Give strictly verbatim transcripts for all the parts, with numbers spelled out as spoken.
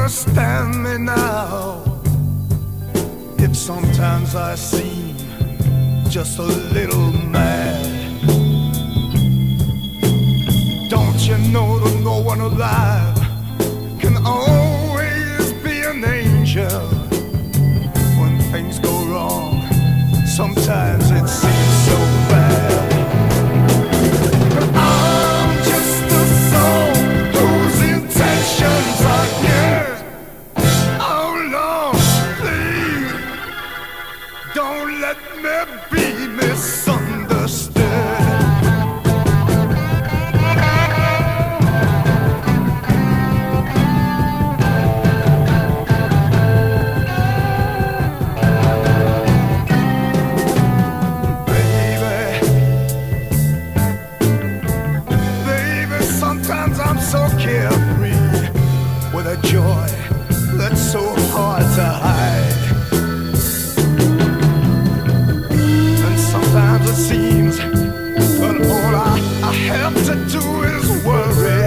understand me now. If sometimes I seem just a little mad, don't you know that no one alive can always be an angel? When things go wrong, sometimes it seems so bad. I'm just a soul whose intentions are good. Oh Lord, please don't let me be misunderstood. So carefree with a joy that's so hard to hide. And sometimes it seems that all I, I have to do is worry.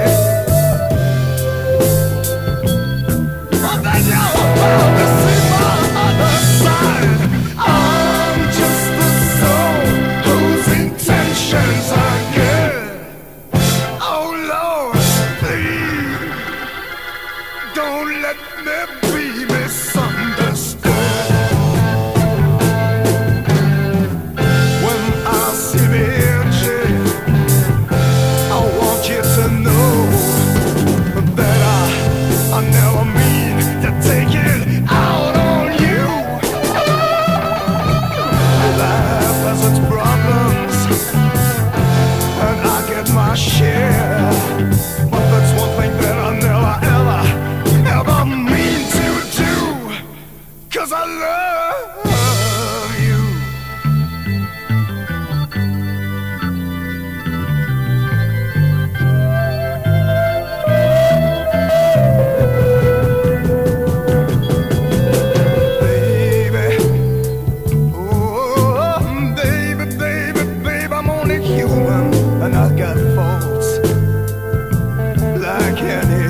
But then you're about to see my other side. I'm just the soul whose intentions are good. Oh Lord, don't let me be misunderstood. When I see the engine, I want you to know that I, I never mean to take it out on you. Life has its problems, and I get my share. But that's one thing that I never ever ever mean to do, 'cause I love you. Baby, oh baby, baby, baby, I'm only human and I got faults like any